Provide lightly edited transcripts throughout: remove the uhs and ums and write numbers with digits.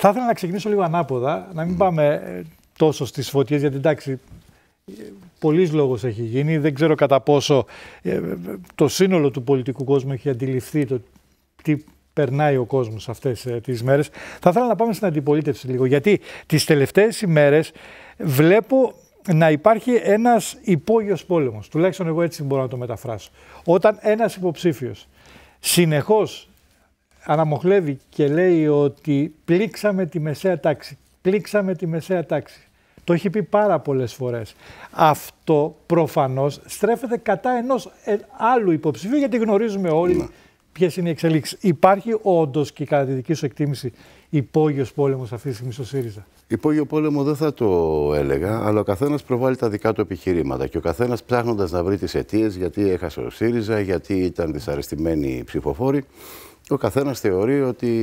Θα ήθελα να ξεκινήσω λίγο ανάποδα, να μην πάμε τόσο στις φωτιές, γιατί εντάξει, πολλής λόγος έχει γίνει. Δεν ξέρω κατά πόσο το σύνολο του πολιτικού κόσμου έχει αντιληφθεί το τι περνάει ο κόσμος αυτές τις μέρες. Θα ήθελα να πάμε στην αντιπολίτευση λίγο, γιατί τις τελευταίες ημέρες βλέπω να υπάρχει ένας υπόγειος πόλεμος. Τουλάχιστον εγώ έτσι μπορώ να το μεταφράσω. Όταν ένας υποψήφιος συνεχώς αναμοχλεύει και λέει ότι πλήξαμε τη μεσαία τάξη, πλήξαμε τη μεσαία τάξη. Το έχει πει πάρα πολλές φορές. Αυτό προφανώς στρέφεται κατά ενός άλλου υποψηφίου, γιατί γνωρίζουμε όλοι ποιες είναι οι εξελίξεις. Υπάρχει όντως και κατά τη δική σου εκτίμηση υπόγειος πόλεμος αυτή τη στιγμή στο ΣΥΡΙΖΑ? Υπόγειο πόλεμο δεν θα το έλεγα, αλλά ο καθένας προβάλλει τα δικά του επιχειρήματα. Και ο καθένας ψάχνοντας να βρει τις αιτίες, γιατί έχασε ο ΣΥΡΙΖΑ, γιατί ήταν δυσαρεστημένοι ψηφοφόροι, ο καθένας θεωρεί ότι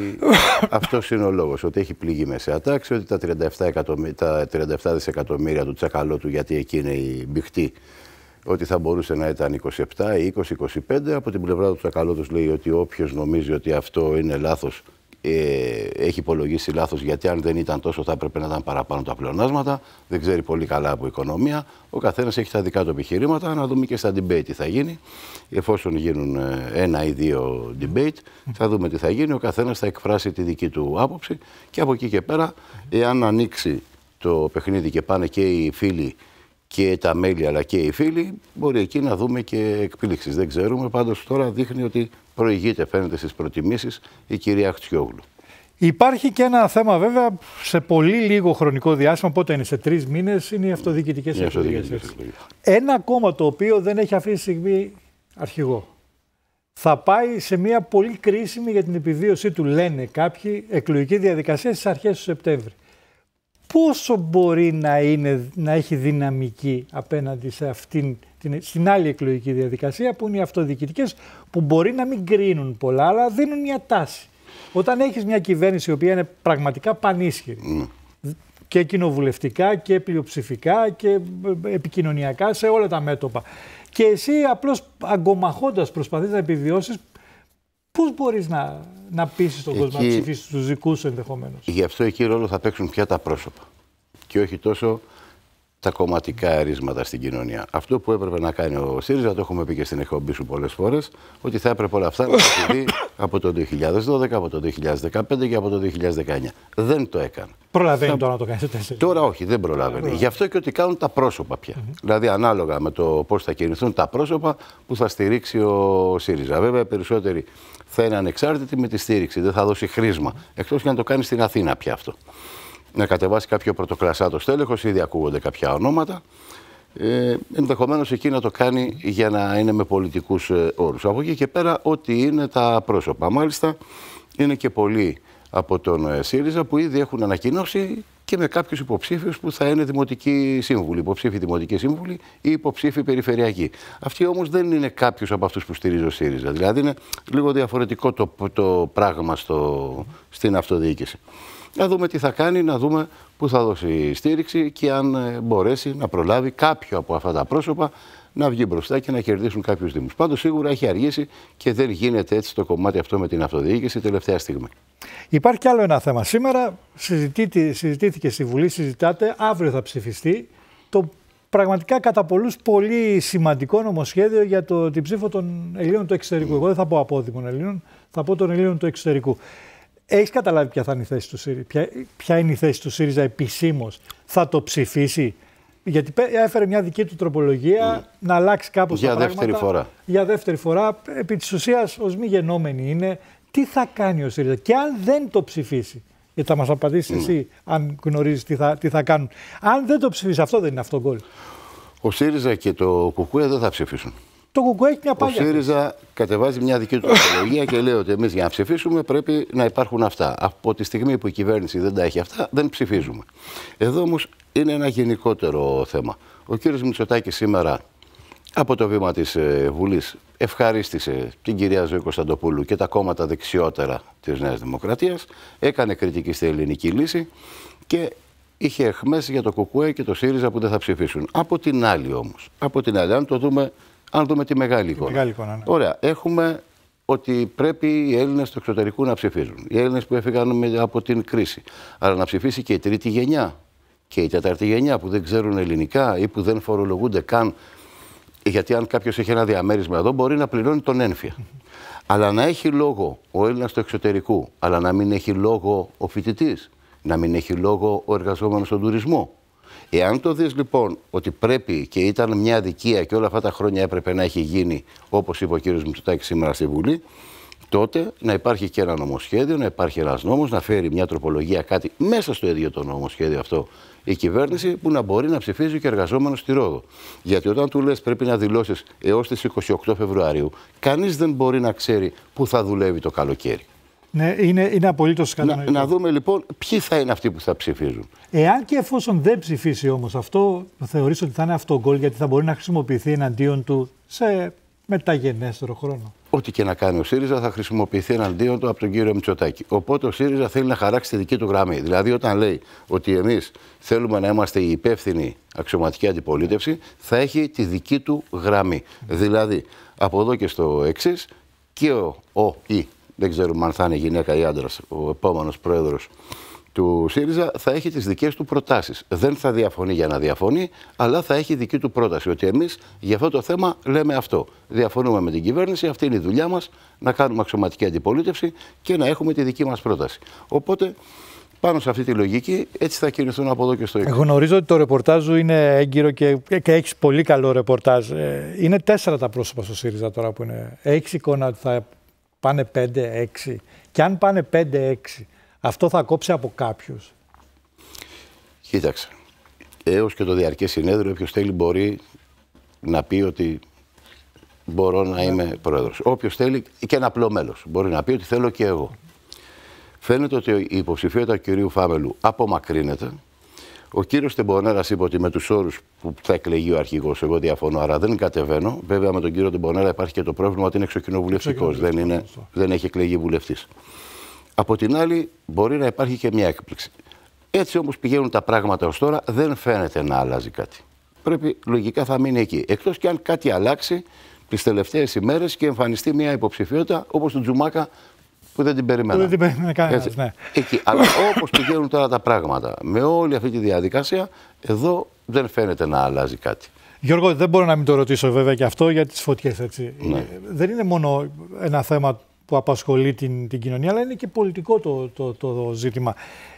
αυτός είναι ο λόγος. Ότι έχει πληγεί η μεσαία τάξη, ότι τα 37 δισεκατομμύρια του Τσακαλώτου, γιατί εκεί είναι η μπηχτή, ότι θα μπορούσε να ήταν 27 ή 20-25. Από την πλευρά του Τσακαλώτου λέει ότι όποιος νομίζει ότι αυτό είναι λάθος, έχει υπολογίσει λάθος, γιατί αν δεν ήταν τόσο θα έπρεπε να ήταν παραπάνω τα πλεονάσματα. Δεν ξέρει πολύ καλά από οικονομία. Ο καθένας έχει τα δικά του επιχειρήματα. Να δούμε και στα debate τι θα γίνει. Εφόσον γίνουν ένα ή δύο debate, θα δούμε τι θα γίνει. Ο καθένας θα εκφράσει τη δική του άποψη. Και από εκεί και πέρα, εάν ανοίξει το παιχνίδι και πάνε και οι φίλοι και τα μέλη αλλά και οι φίλοι, μπορεί εκεί να δούμε και εκπλήξεις. Δεν ξέρουμε. Πάντως τώρα δείχνει ότι προηγείται, φαίνεται στις προτιμήσεις, η κυρία Αχτσιόγλου. Υπάρχει και ένα θέμα βέβαια σε πολύ λίγο χρονικό διάστημα, πότε είναι, σε 3 μήνες, είναι οι αυτοδιοικητικές εκλογές. Ένα κόμμα το οποίο δεν έχει αυτή τη στιγμή αρχηγό θα πάει σε μια πολύ κρίσιμη για την επιβίωσή του, λένε κάποιοι, εκλογική διαδικασία στις αρχές του Σεπτέμβρη. Πόσο μπορεί να έχει δυναμική απέναντι σε στην άλλη εκλογική διαδικασία που είναι οι αυτοδιοικητικές, που μπορεί να μην κρίνουν πολλά, αλλά δίνουν μια τάση. Όταν έχεις μια κυβέρνηση η οποία είναι πραγματικά πανίσχυρη, και κοινοβουλευτικά και πλειοψηφικά και επικοινωνιακά σε όλα τα μέτωπα, και εσύ απλώς αγκομαχώντας προσπαθείς να επιβιώσεις, πώς μπορείς να πείσεις τον κόσμο να ψηφίσει τους δικούς σου ενδεχομένως? Γι' αυτό εκεί ρόλο θα παίξουν πια τα πρόσωπα και όχι τόσο τα κομματικά αερίσματα στην κοινωνία. Αυτό που έπρεπε να κάνει ο ΣΥΡΙΖΑ, το έχουμε πει και στην εκπομπή σου πολλές φορές, ότι θα έπρεπε όλα αυτά να τα δει από το 2012, από το 2015 και από το 2019. Δεν το έκανε. Προλαβαίνει τώρα να το κάνει σε 4. Τώρα όχι, δεν προλαβαίνει. Γι' αυτό και ότι κάνουν τα πρόσωπα πια. Δηλαδή, ανάλογα με το πώς θα κινηθούν τα πρόσωπα που θα στηρίξει ο ΣΥΡΙΖΑ. Βέβαια, περισσότεροι θα είναι ανεξάρτητοι με τη στήριξη. Δεν θα δώσει χρήσμα. Εκτός και να το κάνει στην Αθήνα πια αυτό. Να κατεβάσει κάποιο πρωτοκλασσάτο στέλεχος, ήδη ακούγονται κάποια ονόματα. Ενδεχομένως εκεί να το κάνει για να είναι με πολιτικούς όρους. Από εκεί και πέρα, ό,τι είναι τα πρόσωπα. Μάλιστα, είναι και πολλοί από τον ΣΥΡΙΖΑ που ήδη έχουν ανακοινώσει και με κάποιους υποψήφιους που θα είναι δημοτικοί σύμβουλοι, υποψήφοι δημοτικοί σύμβουλοι ή υποψήφοι περιφερειακοί. Αυτοί όμως δεν είναι κάποιος από αυτούς που στηρίζει ο ΣΥΡΙΖΑ. Δηλαδή είναι λίγο διαφορετικό το πράγμα στην αυτοδιοίκηση. Να δούμε τι θα κάνει, να δούμε πού θα δώσει στήριξη και αν μπορέσει να προλάβει κάποιο από αυτά τα πρόσωπα να βγει μπροστά και να κερδίσουν κάποιους δήμους. Πάντως σίγουρα έχει αργήσει και δεν γίνεται έτσι το κομμάτι αυτό με την αυτοδιοίκηση τελευταία στιγμή. Υπάρχει κι άλλο ένα θέμα. Σήμερα συζητήθηκε στη Βουλή, συζητάτε, αύριο θα ψηφιστεί το πραγματικά κατά πολλούς πολύ σημαντικό νομοσχέδιο για την ψήφο των Ελλήνων του εξωτερικού. Εγώ δεν θα πω απόδημων Ελλήνων, θα πω των Ελλήνων του εξωτερικού. Έχεις καταλάβει ποια θα είναι η θέση του ΣΥΡΙΖΑ, ποια είναι η θέση του ΣΥΡΙΖΑ επισήμως? Θα το ψηφίσει? Γιατί έφερε μια δική του τροπολογία να αλλάξει κάπως τα πράγματα. Για δεύτερη φορά. Για δεύτερη φορά. Επί της ουσίας, ως μη γενόμενη είναι. Τι θα κάνει ο ΣΥΡΙΖΑ και αν δεν το ψηφίσει? Γιατί θα μας απαντήσεις εσύ, αν γνωρίζεις τι θα κάνουν. Αν δεν το ψηφίσει, αυτό δεν είναι αυτογκόλ? Ο ΣΥΡΙΖΑ και το ΚΚΕ δεν θα ψηφίσουν. Το ΚΚΕ έχει μια πάγια. Ο ΣΥΡΙΖΑ κατεβάζει μια δική του τροπολογία και λέει ότι εμείς για να ψηφίσουμε πρέπει να υπάρχουν αυτά. Από τη στιγμή που η κυβέρνηση δεν τα έχει αυτά, δεν ψηφίζουμε. Εδώ όμως είναι ένα γενικότερο θέμα. Ο κύριος Μητσοτάκης σήμερα από το βήμα της Βουλής ευχαρίστησε την κυρία Ζωή Κωνσταντοπούλου και τα κόμματα δεξιότερα της Νέας Δημοκρατίας, έκανε κριτική στη ελληνική λύση και είχε εχμές για το ΚΚΕ και το ΣΥΡΙΖΑ που δεν θα ψηφίσουν. Από την άλλη όμως, αν δούμε τη μεγάλη εικόνα. Ναι. Ωραία, έχουμε ότι πρέπει οι Έλληνες του εξωτερικού να ψηφίζουν. Οι Έλληνες που έφυγαν από την κρίση. Αλλά να ψηφίσει και η τρίτη γενιά και η τέταρτη γενιά που δεν ξέρουν ελληνικά ή που δεν φορολογούνται καν. Γιατί αν κάποιος έχει ένα διαμέρισμα εδώ, μπορεί να πληρώνει τον ένφια. Αλλά να έχει λόγο ο Έλληνας του εξωτερικού, αλλά να μην έχει λόγο ο φοιτητής, να μην έχει λόγο ο εργαζόμενος στον τουρισμό. Εάν το δεις λοιπόν ότι πρέπει και ήταν μια αδικία και όλα αυτά τα χρόνια έπρεπε να έχει γίνει, όπως είπε ο κύριος Μητσοτάκης σήμερα στη Βουλή, τότε να υπάρχει και ένα νομοσχέδιο, να υπάρχει ένας νόμος, να φέρει μια τροπολογία, κάτι μέσα στο ίδιο το νομοσχέδιο αυτό η κυβέρνηση, που να μπορεί να ψηφίζει και εργαζόμενος στη Ρόδο. Γιατί όταν του λες πρέπει να δηλώσεις έως τις 28 Φεβρουαρίου, κανείς δεν μπορεί να ξέρει πού θα δουλεύει το καλοκαίρι. Ναι, είναι απολύτως κατανοητό. Να δούμε λοιπόν ποιοι θα είναι αυτοί που θα ψηφίζουν. Εάν και εφόσον δεν ψηφίσει όμως αυτό, θεωρείς ότι θα είναι αυτογκόλ, γιατί θα μπορεί να χρησιμοποιηθεί εναντίον του σε μεταγενέστερο χρόνο. Ό,τι και να κάνει ο ΣΥΡΙΖΑ θα χρησιμοποιηθεί εναντίον του από τον κύριο Μητσοτάκη. Οπότε ο ΣΥΡΙΖΑ θέλει να χαράξει τη δική του γραμμή. Δηλαδή, όταν λέει ότι εμείς θέλουμε να είμαστε η υπεύθυνη αξιωματική αντιπολίτευση, θα έχει τη δική του γραμμή. Δηλαδή, από εδώ και στο εξής, και δεν ξέρουμε αν θα είναι γυναίκα ή άντρας, ο επόμενος πρόεδρος του ΣΥΡΙΖΑ θα έχει τις δικές του προτάσεις. Δεν θα διαφωνεί για να διαφωνεί, αλλά θα έχει δική του πρόταση. Ότι εμείς για αυτό το θέμα λέμε αυτό. Διαφωνούμε με την κυβέρνηση, αυτή είναι η δουλειά μας, να κάνουμε αξιωματική αντιπολίτευση και να έχουμε τη δική μας πρόταση. Οπότε, πάνω σε αυτή τη λογική, έτσι θα κινηθούν από εδώ και στο εξής. Γνωρίζω ότι το ρεπορτάζ σου είναι έγκυρο και έχεις πολύ καλό ρεπορτάζ. Είναι 4 τα πρόσωπα στο ΣΥΡΙΖΑ τώρα που είναι. Έχεις εικόνα ότι θα πάνε 5-6. Και αν πάνε 5-6. Αυτό θα κόψει από κάποιους. Κοίταξε. Έως και το διαρκές συνέδριο, όποιος θέλει μπορεί να πει ότι μπορώ να είμαι πρόεδρος. Όποιος θέλει, και ένα απλό μέλος, μπορεί να πει ότι θέλω και εγώ. Φαίνεται ότι η υποψηφιότητα του κυρίου Φάμελου απομακρύνεται. Ο κύριος Τεμπονέρας είπε ότι με τους όρους που θα εκλεγεί ο αρχηγός, εγώ διαφωνώ, άρα δεν κατεβαίνω. Βέβαια, με τον κύριο Τεμπονέρα υπάρχει και το πρόβλημα ότι είναι εξοκοινοβουλευτικός, δεν έχει εκλεγεί βουλευτής. Από την άλλη, μπορεί να υπάρχει και μια έκπληξη. Έτσι όμως πηγαίνουν τα πράγματα ως τώρα, δεν φαίνεται να αλλάζει κάτι. Πρέπει, λογικά θα μείνει εκεί. Εκτός και αν κάτι αλλάξει τις τελευταίες ημέρες και εμφανιστεί μια υποψηφιότητα όπως του Τζουμάκα που δεν την περιμέναμε. Δεν την περιμέναμε κανένας, ναι. Εκεί. Αλλά όπως πηγαίνουν τώρα τα πράγματα, με όλη αυτή τη διαδικασία, εδώ δεν φαίνεται να αλλάζει κάτι. Γιώργο, δεν μπορώ να μην το ρωτήσω βέβαια και αυτό για τις φωτιές, έτσι. Ναι. Δεν είναι μόνο ένα θέμα που απασχολεί την κοινωνία, αλλά είναι και πολιτικό το ζήτημα.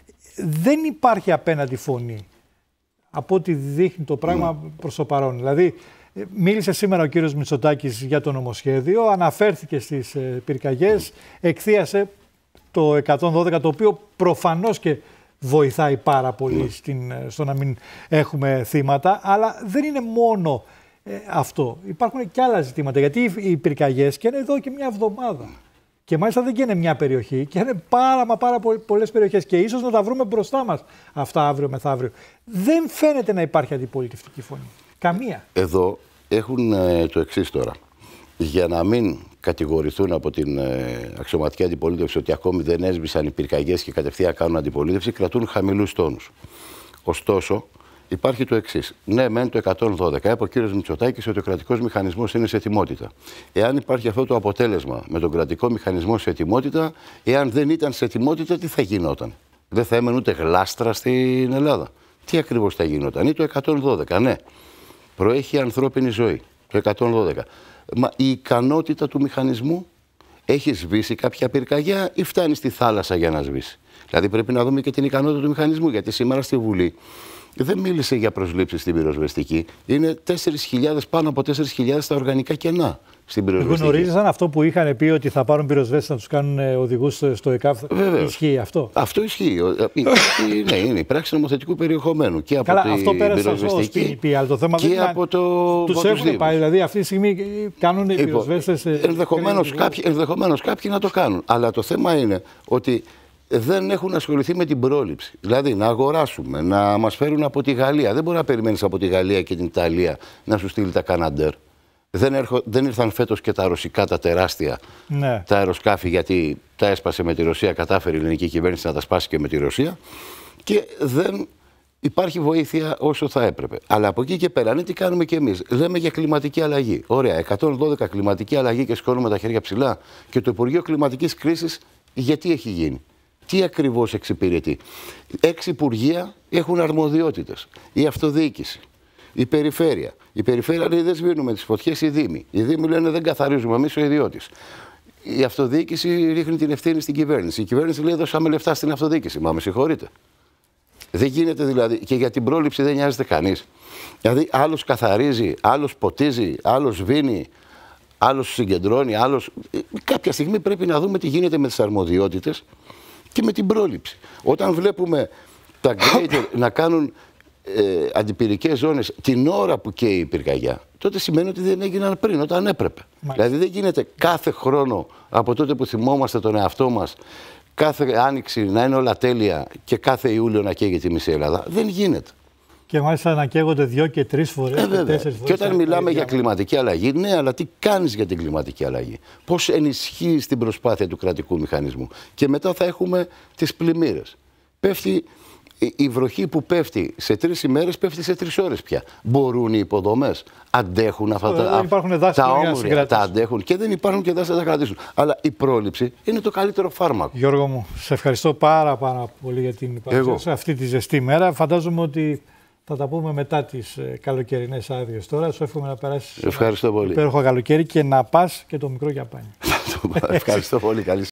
Δεν υπάρχει απέναντι φωνή, από ό,τι δείχνει το πράγμα προς το παρόν. Δηλαδή, μίλησε σήμερα ο κύριος Μητσοτάκης για το νομοσχέδιο, αναφέρθηκε στις πυρκαγιές, εκθίασε το 112, το οποίο προφανώς και βοηθάει πάρα πολύ στο να μην έχουμε θύματα, αλλά δεν είναι μόνο αυτό. Υπάρχουν και άλλα ζητήματα, γιατί οι πυρκαγιές και είναι εδώ και μια εβδομάδα. Και μάλιστα δεν είναι μια περιοχή, και είναι πάρα πολλές περιοχές και ίσως να τα βρούμε μπροστά μας αυτά αύριο μεθαύριο. Δεν φαίνεται να υπάρχει αντιπολιτευτική φωνή. Καμία. Εδώ έχουν το εξής τώρα. Για να μην κατηγορηθούν από την αξιωματική αντιπολίτευση ότι ακόμη δεν έσβησαν οι πυρκαγιές και κατευθείαν κάνουν αντιπολίτευση, κρατούν χαμηλούς τόνους. Ωστόσο, υπάρχει το εξής. Ναι, μεν το 112. Είπε ο κύριος Μητσοτάκης ότι ο κρατικός μηχανισμός είναι σε ετοιμότητα. Εάν υπάρχει αυτό το αποτέλεσμα με τον κρατικό μηχανισμό σε ετοιμότητα, εάν δεν ήταν σε ετοιμότητα, τι θα γινόταν? Δεν θα έμενε ούτε γλάστρα στην Ελλάδα. Τι ακριβώς θα γινόταν? Ή το 112, ναι. Προέχει ανθρώπινη ζωή. Το 112. Μα η ικανότητα του μηχανισμού, έχει σβήσει κάποια πυρκαγιά ή φτάνει στη θάλασσα για να σβήσει? Δηλαδή πρέπει να δούμε και την ικανότητα του μηχανισμού. Γιατί σήμερα στη Βουλή δεν μίλησε για προσλήψεις στην πυροσβεστική. Είναι 4.000, πάνω από 4.000 τα οργανικά κενά στην πυροσβεστική. Γνωρίζαν αυτό που είχαν πει ότι θα πάρουν πυροσβέστες να τους κάνουν οδηγούς στο ΕΚΑΒ? Ισχύει αυτό? Αυτό ισχύει. Ναι, είναι η πράξη νομοθετικού περιεχομένου. Και από καλά, αυτό πέρασε ως PNP, αλλά το θέμα και δεν είναι από τους έχουν πάει. Δηλαδή αυτή τη στιγμή κάνουν οι πυροσβέστες. Ενδεχομένως κάποιοι να το κάνουν. Αλλά το θέμα είναι ότι δεν έχουν ασχοληθεί με την πρόληψη. Δηλαδή να αγοράσουμε, να μας φέρουν από τη Γαλλία. Δεν μπορεί να περιμένεις από τη Γαλλία και την Ιταλία να σου στείλει τα Καναντέρ. Δεν ήρθαν φέτος και τα ρωσικά, τα τεράστια, τα αεροσκάφη, γιατί τα έσπασε με τη Ρωσία, κατάφερε η ελληνική κυβέρνηση να τα σπάσει και με τη Ρωσία. Και δεν υπάρχει βοήθεια όσο θα έπρεπε. Αλλά από εκεί και πέρα, ναι, τι κάνουμε κι εμείς. Λέμε για κλιματική αλλαγή. Ωραία, 112 κλιματική αλλαγή και σηκώνουμε τα χέρια ψηλά. Και το Υπουργείο Κλιματικής Κρίσης γιατί έχει γίνει? Τι ακριβώς εξυπηρετεί? 6 υπουργεία έχουν αρμοδιότητες. Η αυτοδιοίκηση, η περιφέρεια. Η περιφέρεια λέει δεν σβήνουμε τις φωτιές, οι δήμοι. Οι δήμοι λένε δεν καθαρίζουμε εμείς ο ιδιώτης. Η αυτοδιοίκηση ρίχνει την ευθύνη στην κυβέρνηση. Η κυβέρνηση λέει δώσαμε λεφτά στην αυτοδιοίκηση. Μα με συγχωρείτε. Δεν γίνεται δηλαδή. Και για την πρόληψη δεν νοιάζεται κανείς. Δηλαδή άλλος καθαρίζει, άλλος ποτίζει, άλλος σβήνει, άλλος συγκεντρώνει, άλλος. Κάποια στιγμή πρέπει να δούμε τι γίνεται με τις αρμοδιότητες και με την πρόληψη. Όταν βλέπουμε τα greater να κάνουν αντιπυρικές ζώνες την ώρα που καίει η πυρκαγιά, τότε σημαίνει ότι δεν έγιναν πριν, όταν έπρεπε. Μάλιστα. Δηλαδή δεν γίνεται κάθε χρόνο από τότε που θυμόμαστε τον εαυτό μας, κάθε άνοιξη να είναι όλα τέλεια και κάθε Ιούλιο να καίγεται η μισή Ελλάδα. Δεν γίνεται. Και μάλιστα να καίγονται 2 και 3 φορές και 4 φορές. Και όταν μιλάμε για κλιματική αλλαγή, ναι, αλλά τι κάνεις για την κλιματική αλλαγή? Πώς ενισχύεις την προσπάθεια του κρατικού μηχανισμού? Και μετά θα έχουμε τις πλημμύρες. Πέφτει η βροχή που πέφτει σε 3 ημέρες, πέφτει σε 3 ώρες πια. Μπορούν οι υποδομές, αντέχουν αυτά τα όμορια, τα αντέχουν και δεν υπάρχουν και δάση να τα κρατήσουν. Αλλά η πρόληψη είναι το καλύτερο φάρμακο. Γιώργο μου, σε ευχαριστώ πάρα πολύ για την παρουσία σε αυτή τη ζεστή μέρα. Φαντάζομαι ότι θα τα πούμε μετά τις καλοκαιρινές άδειες τώρα. Σου εύχομαι να περάσεις υπέροχο καλοκαίρι και να πας και το μικρό γιαπάνι. Ευχαριστώ πολύ. Καλή